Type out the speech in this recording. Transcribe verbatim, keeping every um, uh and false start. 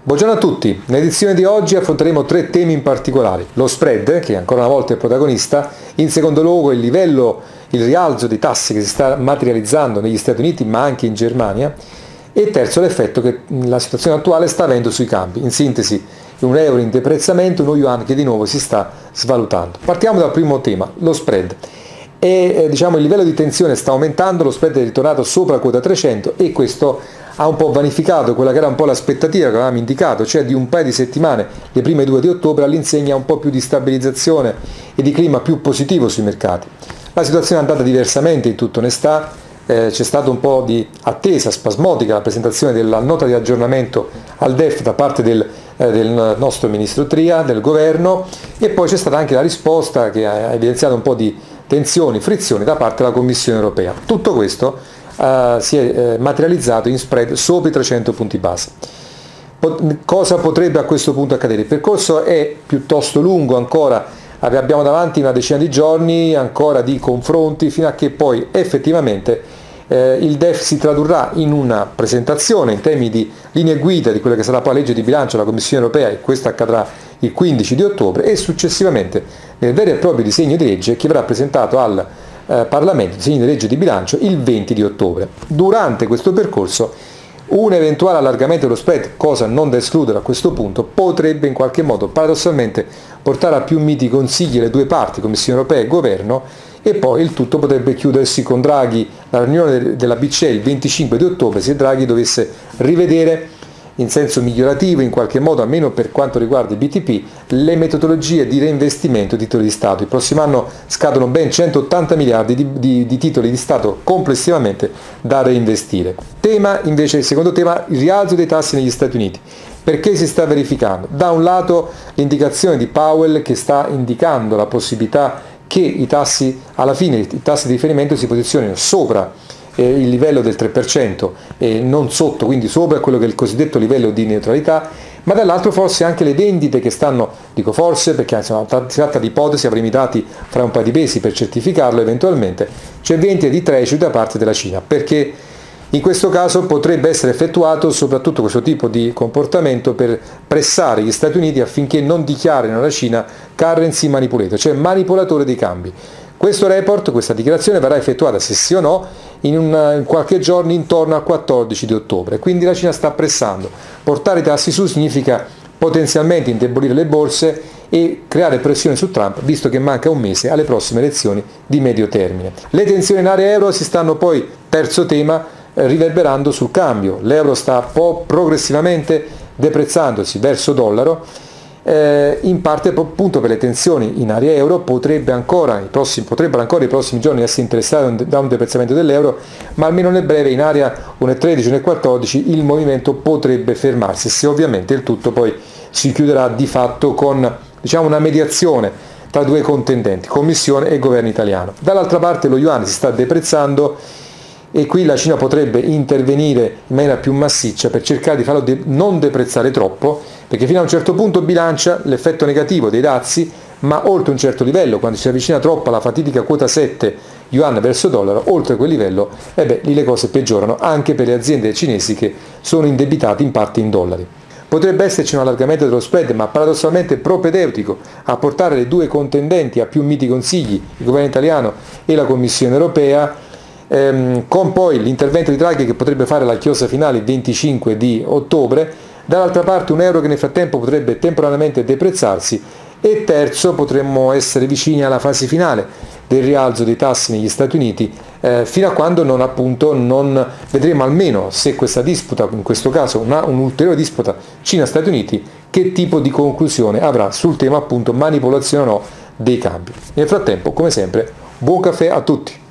Buongiorno a tutti, nell'edizione di oggi affronteremo tre temi in particolare: lo spread, che ancora una volta è protagonista, in secondo luogo il livello, il rialzo dei tassi che si sta materializzando negli Stati Uniti ma anche in Germania, e terzo l'effetto che la situazione attuale sta avendo sui cambi. In sintesi, un euro in deprezzamento, uno yuan che di nuovo si sta svalutando. Partiamo dal primo tema, lo spread. E, eh, diciamo, il livello di tensione sta aumentando, lo spread è ritornato sopra quota trecento e questo ha un po' vanificato quella che era un po' l'aspettativa che avevamo indicato, cioè di un paio di settimane, le prime due di ottobre, all'insegna un po' più di stabilizzazione e di clima più positivo sui mercati. La situazione è andata diversamente, in tutta onestà, eh, c'è stata un po' di attesa spasmodica la presentazione della nota di aggiornamento al D E F da parte del, eh, del nostro ministro Tria, del governo, e poi c'è stata anche la risposta che ha evidenziato un po' di tensioni, frizioni da parte della Commissione europea. Tutto questo Uh, si è uh, materializzato in spread sopra i trecento punti base. Pot- cosa potrebbe a questo punto accadere? Il percorso è piuttosto lungo ancora, abbiamo davanti una decina di giorni ancora di confronti fino a che poi effettivamente eh, il D E F si tradurrà in una presentazione in termini di linee guida di quella che sarà poi la legge di bilancio della Commissione europea, e questo accadrà il quindici di ottobre, e successivamente nel vero e proprio disegno di legge che verrà presentato al Eh, Parlamento, disegno di legge di bilancio, il venti di ottobre. Durante questo percorso un eventuale allargamento dello spread, cosa non da escludere a questo punto, potrebbe in qualche modo paradossalmente portare a più miti consigli le due parti, Commissione europea e Governo, e poi il tutto potrebbe chiudersi con Draghi, la riunione della B C E il venticinque di ottobre, se Draghi dovesse rivedere in senso migliorativo in qualche modo, almeno per quanto riguarda i B T P, le metodologie di reinvestimento di titoli di Stato. Il prossimo anno scadono ben centottanta miliardi di, di, di titoli di Stato complessivamente da reinvestire. Tema invece, il secondo tema, il rialzo dei tassi negli Stati Uniti. Perché si sta verificando? Da un lato l'indicazione di Powell, che sta indicando la possibilità che i tassi, alla fine i tassi di riferimento si posizionino sopra Eh, il livello del tre per cento e non sotto, quindi sopra quello che è il cosiddetto livello di neutralità, ma dall'altro forse anche le vendite che stanno, dico forse perché insomma, si tratta di ipotesi, avremo i dati fra un paio di mesi per certificarlo eventualmente, c'è vendita di treasury da parte della Cina, perché in questo caso potrebbe essere effettuato soprattutto questo tipo di comportamento per pressare gli Stati Uniti affinché non dichiarino alla Cina currency manipulator, cioè manipolatore dei cambi. Questo report, questa dichiarazione verrà effettuata, se sì o no, in, una, in qualche giorno intorno al quattordici di ottobre. Quindi la Cina sta pressando. Portare i tassi su significa potenzialmente indebolire le borse e creare pressione su Trump, visto che manca un mese alle prossime elezioni di medio termine. Le tensioni in area euro si stanno poi, terzo tema, eh, riverberando sul cambio. L'euro sta un po' progressivamente deprezzandosi verso dollaro. Eh, in parte appunto per le tensioni in area euro potrebbe ancora, i prossimi, potrebbero ancora i prossimi giorni essere interessati da un deprezzamento dell'euro, ma almeno nel breve in area uno virgola tredici, uno virgola quattordici il movimento potrebbe fermarsi, se ovviamente il tutto poi si chiuderà di fatto con, diciamo, una mediazione tra due contendenti, Commissione e governo italiano. Dall'altra parte lo yuan si sta deprezzando e qui la Cina potrebbe intervenire in maniera più massiccia per cercare di farlo de- non deprezzare troppo, perché fino a un certo punto bilancia l'effetto negativo dei dazi, ma oltre un certo livello, quando si avvicina troppo alla fatidica quota sette yuan verso dollaro, oltre quel livello, eh beh, lì le cose peggiorano anche per le aziende cinesi che sono indebitate in parte in dollari. Potrebbe esserci un allargamento dello spread, ma paradossalmente propedeutico a portare le due contendenti a più miti consigli, il governo italiano e la Commissione europea, ehm, con poi l'intervento di Draghi che potrebbe fare la chiosa finale il venticinque di ottobre, dall'altra parte un euro che nel frattempo potrebbe temporaneamente deprezzarsi, e terzo potremmo essere vicini alla fase finale del rialzo dei tassi negli Stati Uniti, eh, fino a quando non, appunto, non vedremo almeno se questa disputa, in questo caso una, un'ulteriore disputa Cina-Stati Uniti, che tipo di conclusione avrà sul tema appunto manipolazione o no dei cambi. Nel frattempo, come sempre, buon caffè a tutti!